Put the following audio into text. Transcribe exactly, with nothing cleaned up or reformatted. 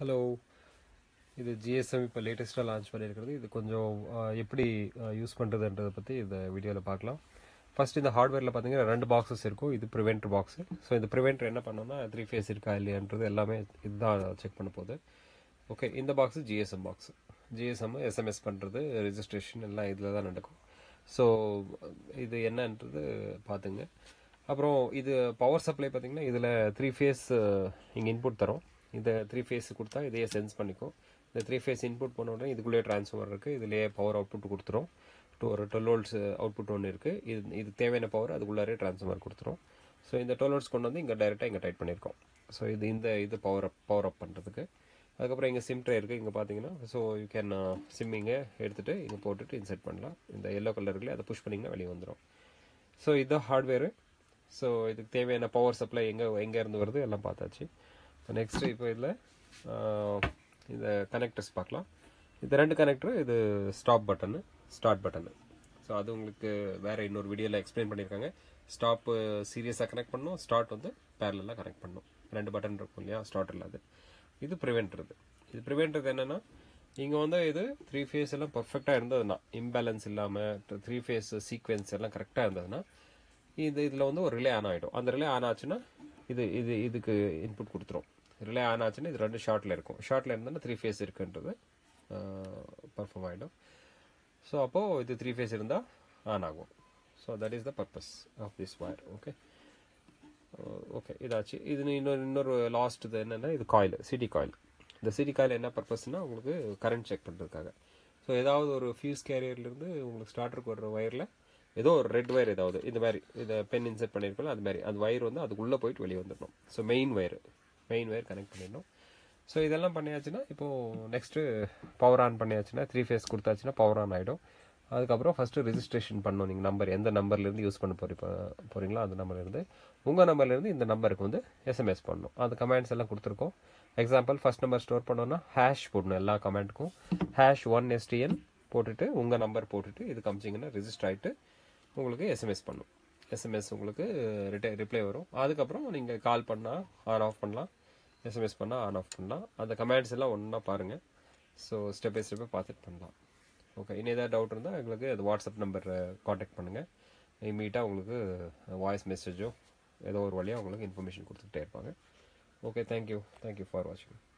Hello, இது GSM இப்போ லேட்டஸ்ட்டாக லான்ச் பண்ணியிருக்கிறது. இது கொஞ்சம் எப்படி யூஸ் பண்ணுறதுன்றதை பற்றி இந்த வீடியோவில் பார்க்கலாம். ஃபஸ்ட் இந்த ஹார்ட்வேரில் பார்த்தீங்கன்னா ரெண்டு பாக்ஸஸ் இருக்கும். இது ப்ரிவென்டர் பாக்ஸு. ஸோ இந்த ப்ரிவென்டர் என்ன பண்ணோம்னா த்ரீ ஃபேஸ் இருக்கா இல்லையான்றது எல்லாமே இதுதான் செக் பண்ண போகுது. ஓகே, இந்த box GSM box. GSM SMS பண்ணுறது, ரெஜிஸ்ட்ரேஷன் எல்லாம் இதில் தான் நடக்கும். ஸோ இது என்னன்றது பார்த்துங்க. அப்புறம் இது பவர் சப்ளை பார்த்தீங்கன்னா இதில் த்ரீ ஃபேஸ் இங்கே இன்புட் தரோம். இந்த த்ரீ ஃபேஸ் கொடுத்தா இதையே சென்ஸ் பண்ணிக்கும். இந்த த்ரீ ஃபேஸ் இன்புட் பண்ண உடனே இதுக்குள்ளேயே ட்ரான்ஸ்ஃபார்மர் இருக்குது. இதுலேயே பவர் அவுட்புட் கொடுத்துரும். டூ ஒரு டுவெல் வோல்ட்ஸ் அவுட்புட் ஒன்று இருக்குது. இது இது தேவையான பவர் அதுக்குள்ளாரே ட்ரான்ஸ்ஃபார்மர் கொடுத்துரும். ஸோ இந்த டுவெல் வோல்ட்ஸ் கொண்டு வந்து இங்கே டைரெக்டாக இங்கே டைட் பண்ணியிருக்கோம். ஸோ இது இந்த இது பவர் அப் பவர் அப் பண்ணுறதுக்கு. அதுக்கப்புறம் இங்கே சிம் ட்ரே இருக்குது. இங்கே பார்த்தீங்கன்னா ஸோ யூ கேன் சிம் இங்கே எடுத்துகிட்டு இங்கே போட்டுட்டு இன்செர்ட் பண்ணலாம். இந்த எல்லோ கலருக்குள்ளே அதை புஷ் பண்ணிங்கன்னா வெளியே வந்துடும். ஸோ இதுதான் ஹார்ட்வேரு. ஸோ இதுக்கு தேவையான பவர் சப்ளை எங்கே எங்கே இருந்து வருது எல்லாம் பார்த்தாச்சு. நெக்ஸ்ட்டு இப்போ இதில் இந்த கனெக்டர்ஸ் பார்க்கலாம். இது ரெண்டு கனெக்டரு, இது stop button, start button. So அது உங்களுக்கு வேறு இன்னொரு வீடியோவில் எக்ஸ்பிளைன் பண்ணியிருக்காங்க. ஸ்டாப்பு சீரியஸாக கனெக்ட் பண்ணணும், ஸ்டார்ட் வந்து பேரலாக கனெக்ட் பண்ணணும். ரெண்டு பட்டன் இருக்கும் இல்லையா, ஸ்டார்ட் இல்லாது. இது ப்ரிவென்ட்றது. இது ப்ரிவென்ட்றது என்னென்னா இங்கே வந்து இது த்ரீ ஃபேஸ் எல்லாம் பர்ஃபெக்டாக இருந்ததுன்னா, இம்பேலன்ஸ் இல்லாமல் த்ரீ ஃபேஸ் சீக்வென்ஸ் எல்லாம் கரெக்டாக இருந்ததுன்னா இது இதில் வந்து ஒரு ரிலே ஆன் ஆகிடும். அந்த ரிலே ஆன் ஆச்சுன்னா இது இது இதுக்கு இன்புட் கொடுத்துரும். ரிலே ஆன் ஆச்சுன்னா இது ரெண்டு ஷார்ட்டில் இருக்கும். ஷார்ட்டில் இருந்தோன்னா த்ரீ ஃபேஸ் இருக்குன்றது பர்ஃபார்ம் ஆகிடும். ஸோ அப்போது இது த்ரீ ஃபேஸ் இருந்தால் ஆன் ஆகும். So that is the purpose of this wire. Okay okay இதாச்சு. இது இன்னொரு இன்னொரு லாஸ்ட் இது என்னென்னா இது காயில், சிடி காயில். இந்த சிடி காயில் என்ன பர்பஸ்னால் உங்களுக்கு கரண்ட் செக் பண்ணுறதுக்காக. ஸோ ஏதாவது ஒரு ஃபியூஸ் கேரியர்லேருந்து உங்களுக்கு ஸ்டார்டருக்கு வர்ற ஒயரில் ஏதோ ஒரு ரெட் ஒயர் ஏதாவது இந்த மாதிரி இதை பென் இன்செர்ட் பண்ணியிருக்கோம், அது மாதிரி அந்த ஒயர் வந்து அதுக்குள்ளே போயிட்டு வெளியே வந்துடணும். So main wire main wire connect பண்ணிடணும். ஸோ இதெல்லாம் பண்ணியாச்சுன்னா இப்போது நெக்ஸ்ட்டு பவர் ஆன் பண்ணியாச்சுன்னா த்ரீ ஃபேஸ் கொடுத்தாச்சுன்னா பவர் ஆன் ஆகிடும். அதுக்கப்புறம் ஃபஸ்ட்டு ரெஜிஸ்ட்ரேஷன் பண்ணணும். நீங்கள் நம்பர் எந்த நம்பர்லேருந்து யூஸ் பண்ண போறீ போகிறீங்களோ அந்த நம்பர்லேருந்து உங்கள் நம்பர்லேருந்து இந்த நம்பருக்கு வந்து எஸ்எம்எஸ் பண்ணணும். அந்த கமெண்ட்ஸ் எல்லாம் கொடுத்துருக்கோம். எக்ஸாம்பிள் ஃபஸ்ட் நம்பர் ஸ்டோர் பண்ணோன்னா ஹேஷ் போடணும். எல்லா கமெண்ட்டுக்கும் ஹேஷ் ஒன் எஸ்டிஎன் போட்டுட்டு உங்கள் நம்பர் போட்டுட்டு இது காமிச்சிங்கன்னா ரெஜிஸ்டர் ஆகிட்டு உங்களுக்கு எஸ்எம்எஸ் பண்ணும். எஸ்எம்எஸ் உங்களுக்கு ரிட்டை ரிப்ளை வரும். அதுக்கப்புறம் நீங்கள் கால் பண்ணால் ஆன் ஆஃப் பண்ணலாம், எஸ்எம்எஸ் பண்ணால் ஆன் ஆஃப் பண்ணலாம். அந்த கமெண்ட்ஸ் எல்லாம் ஒன்றா பாருங்கள். ஸோ ஸ்டெப் பை ஸ்டெப்பை பார்த்துட்டு பண்ணலாம். ஓகே, இன்னும் ஏதாவது டவுட் இருந்தால் எங்களுக்கு அது வாட்ஸ்அப் நம்பரை காண்டாக்ட் பண்ணுங்கள். இமீடியட்டாக உங்களுக்கு வாய்ஸ் மெசேஜோ ஏதோ ஒரு வழியாக உங்களுக்கு இன்ஃபர்மேஷன் கொடுத்துக்கிட்டே இருப்பாங்க. ஓகே, தேங்க்யூ தேங்க்யூ ஃபார் வாட்சிங்.